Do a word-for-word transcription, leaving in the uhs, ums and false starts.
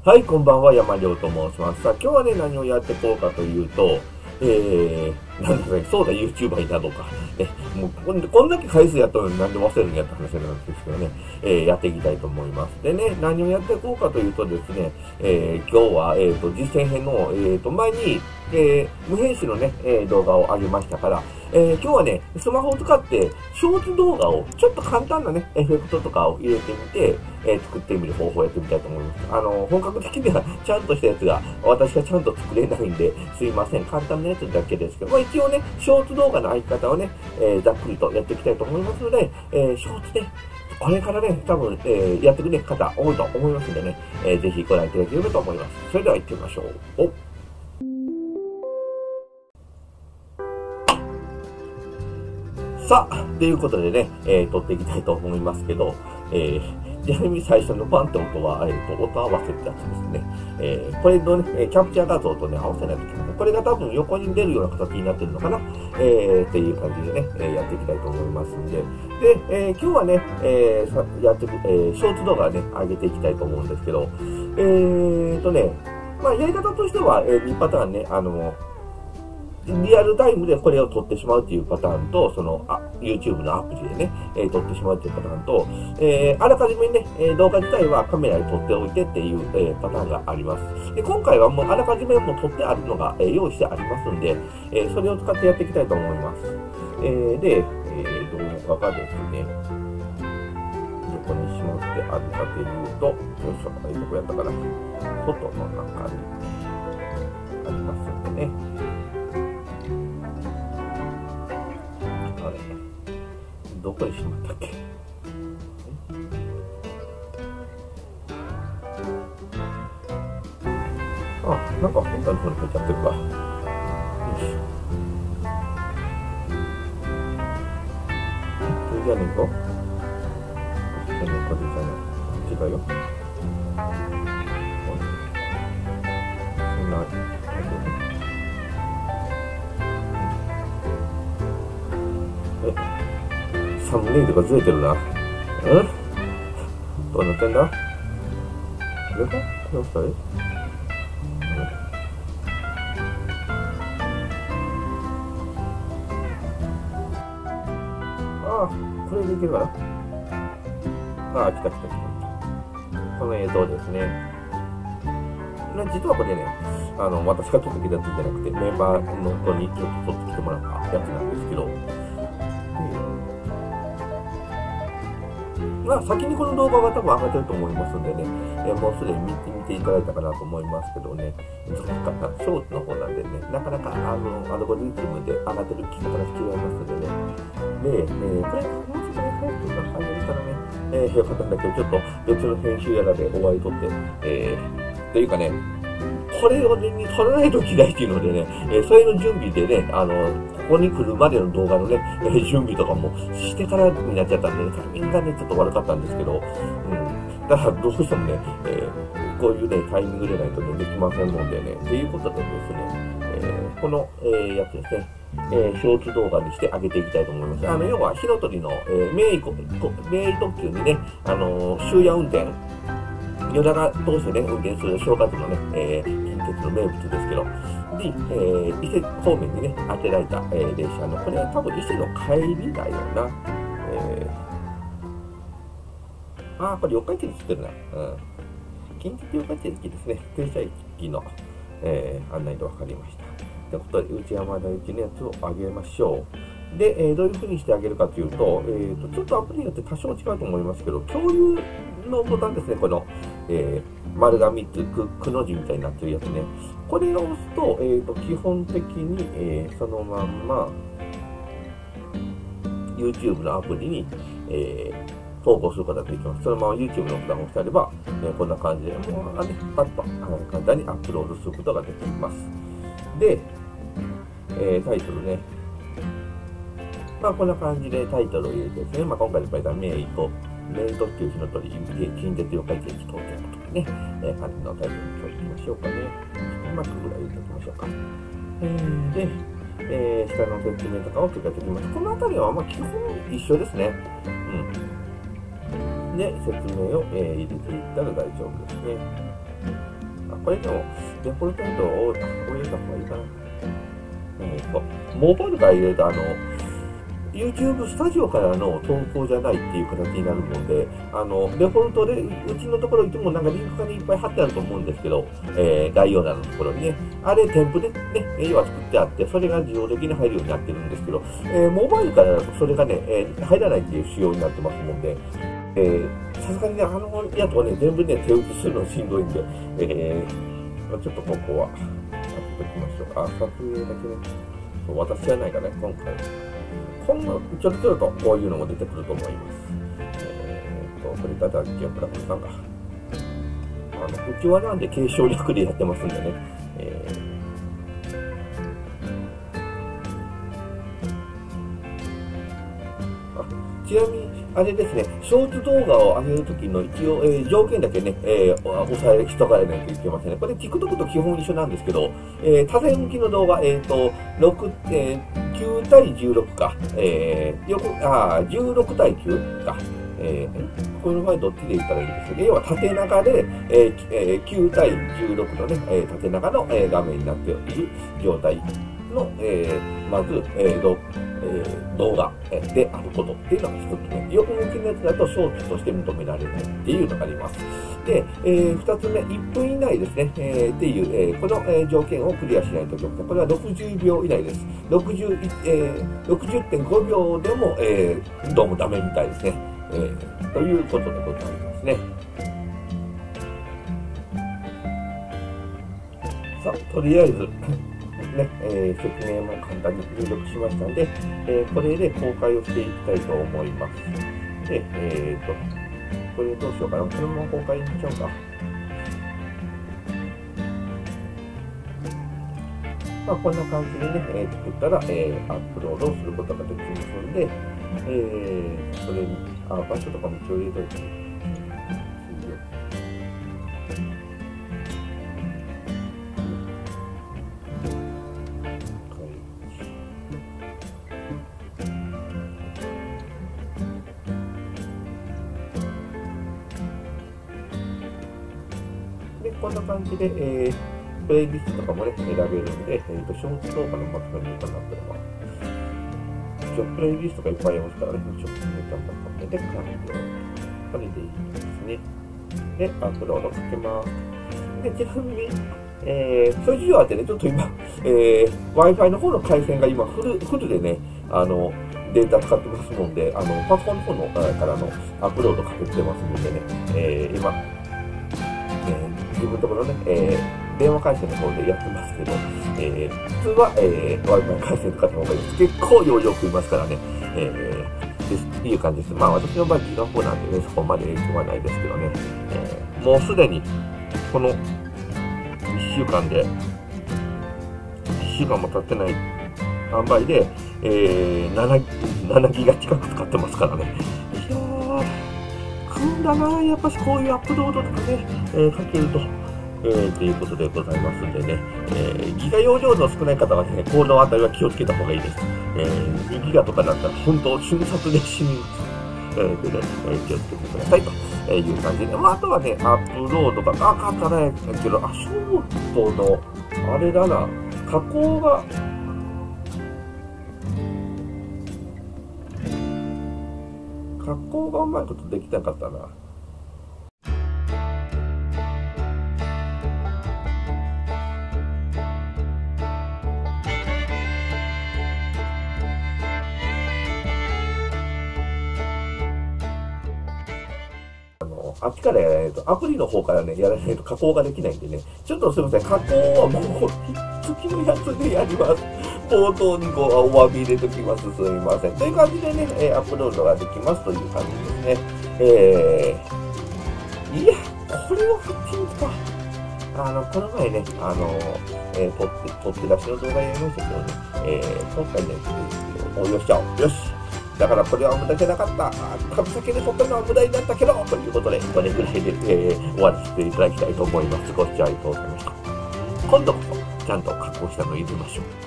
はい、こんばんは、山亮と申します。さあ、今日はね、何をやっていこうかというと、えー、なんだろうね、そうだ、YouTuber になろうか。ね、もうこん、こんだけ回数やったのになんで忘れるんやった話なんですけどね、えー、やっていきたいと思います。でね、何をやっていこうかというとですね、えー、今日は、えっ、ー、と、実践編の、えっ、ー、と、前に、えー、無編集のね、えー、動画を上げましたから、えー、今日はね、スマホを使って、ショーツ動画を、ちょっと簡単なね、エフェクトとかを入れてみて、えー、作ってみる方法をやってみたいと思います。あの、本格的にはちゃんとしたやつが、私がちゃんと作れないんで、すいません。簡単なやつだけですけど、まあ一応ね、ショーツ動画の相方をね、えー、ざっくりとやっていきたいと思いますので、えー、ショーツね、これからね、多分、えー、やってくれる方多いと思いますんでね、えー、ぜひご覧いただければと思います。それでは行ってみましょう。おさあ、ということでね、えー、撮っていきたいと思いますけど、えー、ちなみに最初のパンって音は、えーと、音合わせってやつですね。えー、これのね、キャプチャー画像とね、合わせないといけない。これが多分横に出るような形になってるのかな、えー、っていう感じでね、えー、やっていきたいと思いますんで。で、えー、今日はね、えー、さやっていく、えー、ショーツ動画ね、上げていきたいと思うんですけど、えーとね、まあ、やり方としては、えー、にパターンね、あの、リアルタイムでこれを撮ってしまうっていうパターンと、その、あ、YouTube のアプリでね、えー、撮ってしまうっていうパターンと、えー、あらかじめね、えー、動画自体はカメラで撮っておいてっていう、えー、パターンがあります。で、今回はもうあらかじめもう撮ってあるのが、えー、用意してありますんで、えー、それを使ってやっていきたいと思います。えー、で、えー、動画がですね、どこにしまってあるかというと、よいしょ、どこやったかな、外の中にありますんでね。どこにしまったっけ？あ、なんか本体の方に書いちゃってるか。よし。これじゃねえか？こっちじゃねえ、これじゃねえ。違うよ。そんな、え？サムネイルがずれてるな。うんどうなってんだ？これか？これ押したい？ああ、これでいけるかな？ああ、来た来た来た。この映像ですね。実はこれね、あの、私が撮ってきたやつじゃなくて、メンバーの子にちょっと撮ってきてもらったやつなんですけど、まあ、先にこの動画が多分上がってると思いますんでね、えもうすでに見て見ていただいたかなと思いますけどね、どうかな、ショーツの方なんでね、なかなかあのアルゴリズムで上がってる聞き方が違いますんでね。で、えー、これ、もうちょっとね、早くから早いからね、えー、よかったんだけど、ちょっと別の編集やらで終わりとって、えー、というかね、これをね、撮らないといけないっていうのでね、えー、それの準備でね、あの、ここに来るまでの動画のね、えー、準備とかもしてからになっちゃったんで、ね、タイミングがね、ちょっと悪かったんですけど、うん。だからどうしてもね、えー、こういうね、タイミングでないとね、できませんのでね、ということでですね、えー、この、えー、やつですね、えー、ショーツ動画にしてあげていきたいと思います。あの、要は、火の鳥の、えー、名医、名医特急にね、あのー、終夜運転、夜中通してね、運転する正月のね、えー、近鉄の名物ですけど、で、えー、伊勢方面にね、当てられた、えー、列車の、これは多分伊勢の帰りだよな。えー、あー、これ四日市につってるな。うん。近鉄四日市駅ですね。停車駅の、えー、案内で分かりました。ということで、内山田行きのやつを上げましょう。で、えー、どういう風にしてあげるかというと、えーと、ちょっとアプリによって多少違うと思いますけど、共有のボタンですね、この、えー、丸がみっつ、く、くの字みたいになってるやつね。これを押すと、えーと、基本的に、えー、そのまんま、YouTube のアプリに、えー、投稿することができます。そのまま YouTube のボタンを押してあれば、えー、こんな感じで、もう、ね、パッと、簡単にアップロードすることができます。で、えー、タイトルね。まあ、こんな感じでタイトルを入れてですね、まあ、今回の場合は名医と、名医特急火の鳥、近鉄四日市駅東京とかね、えー、感じのタイトルに今日いきましょうかね。うまくぐらい入れておきましょうか。えー、で、えー、下の説明とかを追加しておきます。この辺りはまあ基本一緒ですね。うん。で、説明を、えー、入れていったら大丈夫ですね。 これでも、デフォルトだと、こういうの方がいいかな。えっと、モバイルから入れると、あの、YouTube スタジオからの投稿じゃないっていう形になるので、あの、デフォルトで、うちのところいつもなんかリンクがいっぱい貼ってあると思うんですけど、えー、概要欄のところにね、あれ添付でね、要は作ってあって、それが自動的に入るようになってるんですけど、えー、モバイルからだとそれがね、えー、入らないっていう仕様になってますので、えー、さすがにね、あのやつはね、全部ね、手打ちするのしんどいんで、えー、ちょっとここは、やっておきましょう。あ、撮影だけね、私じゃないかね、今回。今後、ちょろちょろとこういうのも出てくると思います。えー、っと、それから、ギャンプラックさんか。あの、うちはなんで継承略でやってますんでね。えーちなみに、あれですね、ショーツ動画を上げるときの一応、えー、条件だけね、えー、押さえしとかないといけませんね。これ TikTok と基本一緒なんですけど、えー、縦向きの動画、えっ、ー、と、6、えー、きゅう対じゅうろくか、えー、横、あじゅうろく対きゅうか、えー、この場合どっちで言ったらいいんですけど、要は縦長で、えーえー、きゅう対じゅうろくのね、えー、縦長の、えー、画面になっている状態の、えー、まず、えーどえー、動画であることっていうのが一つ目。横向きのやつだとショーツとして認められないっていうのがあります。で、えー、二つ目、いっぷん以内ですね、えー、っていう、えー、この、えー、条件をクリアしないといけません。これはろくじゅうびょう以内です。ろくじゅう、えー、ろくじゅってんごびょうでも、えー、どうもダメみたいですね。えー、ということでございますね。さあ、とりあえず、ねえー、説明も簡単に入力しましたので、えー、これで公開をしていきたいと思います。で、えーと、これどうしようかな。このまま公開にしちゃおうか。まあ、こんな感じでね、えー、作ったら、えー、アップロードをすることができますので、えー、それに、あ、場所とかも一応入れといてね。で、こんな感じで、えー、プレイリストとかもね、選べるんで、えーと、ショーツ動画のまとめにかなってるのは、一応プレイリストがいっぱいありますからね、ちょっとね、頑張って、で、完了。これでいいですね。で、アップロードかけます。で、ちなみに、えー、そういう事情あってね、ちょっと今、えー、Wi-Fi の方の回線が今フル、フルでね、あの、データ使ってますので、あの、パソコンの方のからのアップロードかけてますのでね、えー、今、えー、自分のところね、えー、電話回線の方でやってますけど、えー、普通は、えー、Wi-Fi 回線使った方がいいです。結構容量食いますからね、えー、ですっていう感じです。まあ私の場合、ギガフォーなんでね、そこまで影響はないですけどね、えー、もうすでに、このいっしゅうかんで、いっしゅうかんも経ってない販売で、えー、7, 7ギガ近く使ってますからね。いやー、組んだな、やっぱしこういうアップロードとかね、えー、かけると、えー、ということでございますんでね、えー、ギガ容量の少ない方はね、このあたりは気をつけた方がいいです。えー、にギガとかだったら本当瞬殺で死ぬ。えー、でね、えー、気をつけてくださいという感じで、まあ、あとはね、アップロードが、あ、かったね、けど、あ、ショートの、あれだな、加工が、加工がうまいことできなかったな。あっちからやらないと、アプリの方からね、やらないと加工ができないんでね、ちょっとすみません、加工はもう、月のやつでやります。冒頭にこう、お詫び入れときます。すみません。という感じでね、えー、アップロードができますという感じですね。えー、いや、これを貼ってみたか。あの、この前ね、あの、えー、撮って、撮って出しの動画やりましたけどね、えー、今回ね、応用しちゃおう。よし。だからこれは無駄じゃなかった。株先で撮ったのは無駄になったけど、ということで、これぐらいで、えー、終わらせていただきたいと思います。ご視聴ありがとうございました。今度こそ、ちゃんと加工したのを入れましょう。